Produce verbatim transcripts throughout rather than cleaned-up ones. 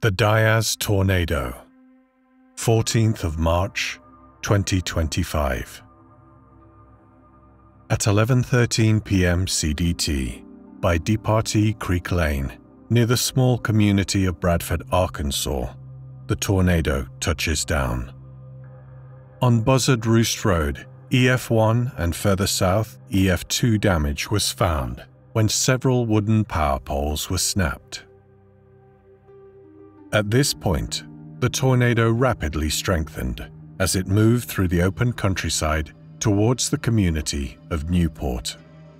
The Diaz Tornado, fourteenth of March, twenty twenty-five. At eleven thirteen p m C D T, by Departee Creek Lane, near the small community of Bradford, Arkansas, the tornado touches down. On Buzzard Roost Road, E F one and further south, E F two damage was found when several wooden power poles were snapped. At this point, the tornado rapidly strengthened as it moved through the open countryside towards the community of Newport.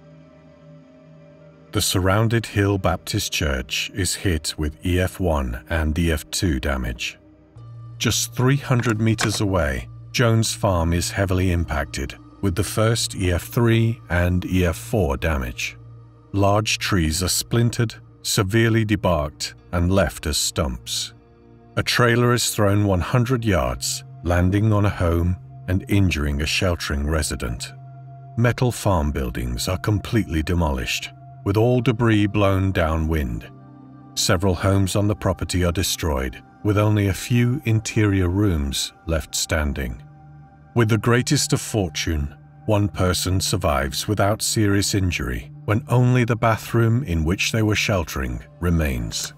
The surrounded Hill Baptist Church is hit with E F one and E F two damage. Just three hundred meters away, Jones Farm is heavily impacted with the first E F three and E F four damage. Large trees are splintered, severely debarked, and left as stumps. A trailer is thrown one hundred yards, landing on a home and injuring a sheltering resident. Metal farm buildings are completely demolished, with all debris blown downwind. Several homes on the property are destroyed, with only a few interior rooms left standing. With the greatest of fortune, one person survives without serious injury when only the bathroom in which they were sheltering remains.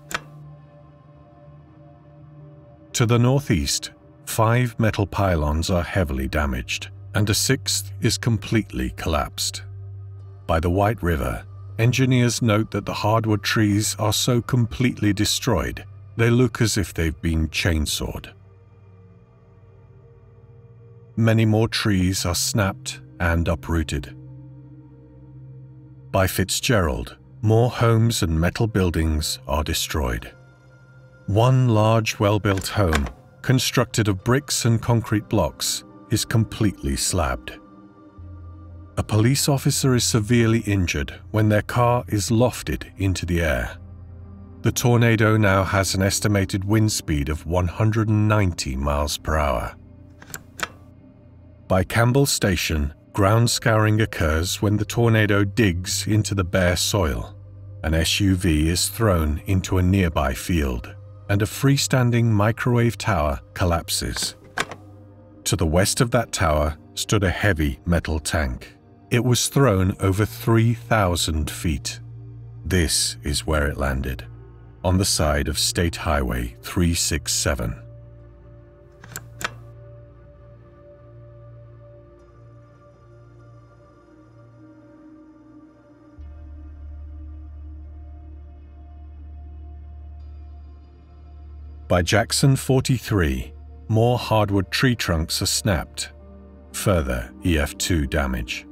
To the northeast, five metal pylons are heavily damaged, and a sixth is completely collapsed. By the White River, engineers note that the hardwood trees are so completely destroyed, they look as if they've been chainsawed. Many more trees are snapped and uprooted. By Fitzgerald, more homes and metal buildings are destroyed. One large, well-built home, constructed of bricks and concrete blocks, is completely slabbed. A police officer is severely injured when their car is lofted into the air. The tornado now has an estimated wind speed of one hundred ninety miles per hour. By Campbell Station, ground scouring occurs when the tornado digs into the bare soil. An S U V is thrown into a nearby field, and a freestanding microwave tower collapses. To the west of that tower stood a heavy metal tank. It was thrown over three thousand feet. This is where it landed, on the side of State Highway three sixty-seven. By Jackson forty-three, more hardwood tree trunks are snapped. Further E F two damage.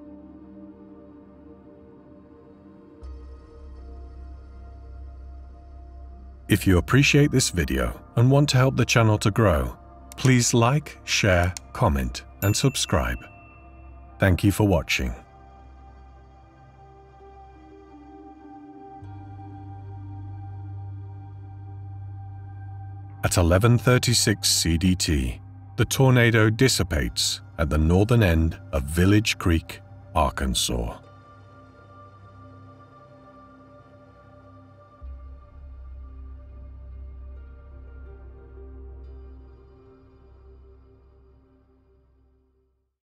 If you appreciate this video and want to help the channel to grow, please like, share, comment, and subscribe. Thank you for watching. At eleven thirty-six C D T, the tornado dissipates at the northern end of Village Creek, Arkansas.